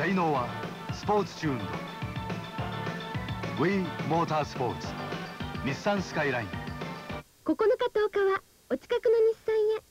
才能はスポーツチューンド We モータースポーツ日産スカイライン。 9日10日はお近くの日産へ。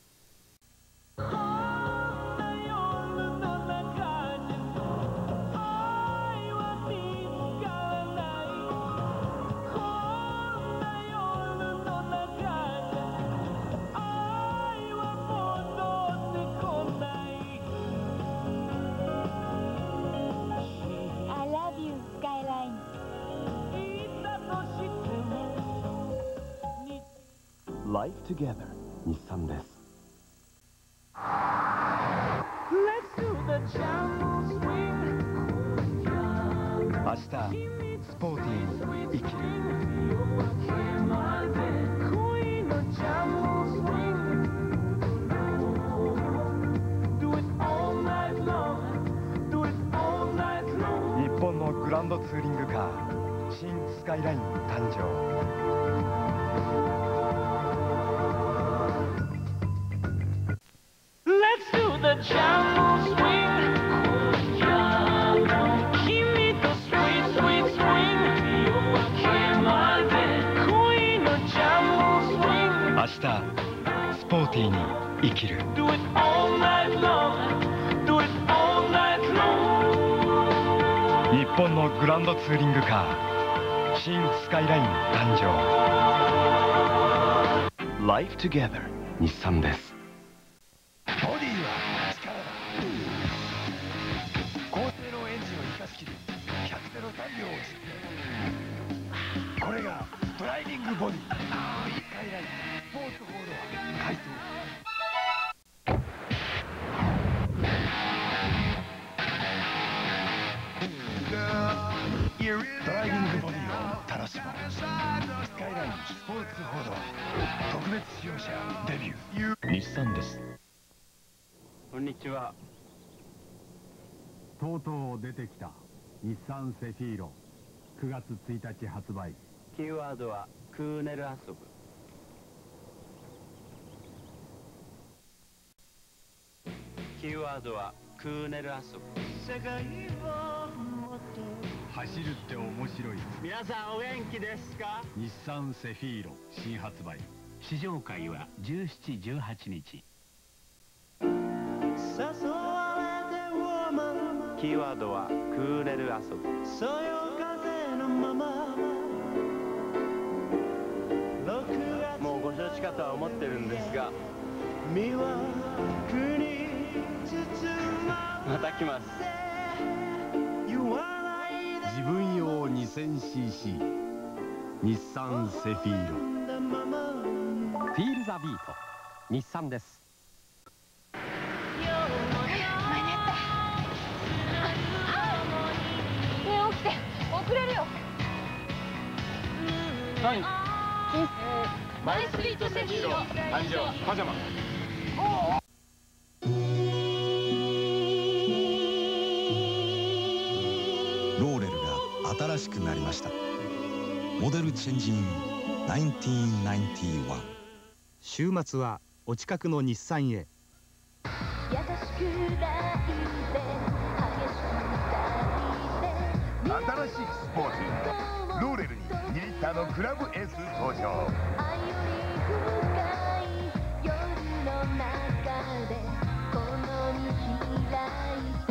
Life Together 日産です。 明日スポーティーに生きる。日本のグランドツーリングカー新スカイライン誕生。明日スポーティーに生きる。日本のグランドツーリングカー新スカイライン誕生。 Life Together 日産です。 ボディは力だ。高性能エンジンを生かしきり100での3秒を実現。これがドライビングボディスカイラインスポーツフォードは改装。ドライビングボディを楽しもう。スカイラインスポーツフォードは特別使用車デビュー。日産です。 こんにちは。 とうとう出てきた日産セフィーロ9月1日発売。 キーワードはクーネル遊ぶ。キーワードはクーネル遊ぶ。 走るって面白い。 皆さんお元気ですか？ 日産セフィーロ新発売。試乗会は17、18日。 キーワードはクーネル遊ぶ。もうご承知かとは思ってるんですが、また来ます。 自分用 2000cc 日産セフィーロ。 フィールザビート日産です。 起きて遅れるよ。 何？ マイスイートセフィーロ誕生パジャマ。 ローレルが新しくなりました。モデルチェンジン1991。 週末はお近くの日産へ。 優しく抱いて新しいスポーツローレルに2リッターのクラブエース登場。 愛より深い夜の中でこの道開いて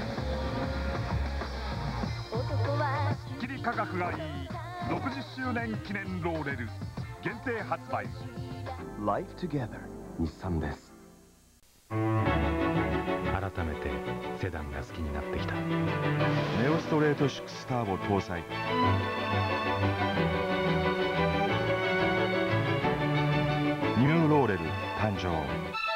男は切り価格がいい60周年記念ローレル限定発売。 Life Together 日産です。 改めてセダンが好きになってきた。 ネオストレート6ターボ搭載。ニューローレル誕生。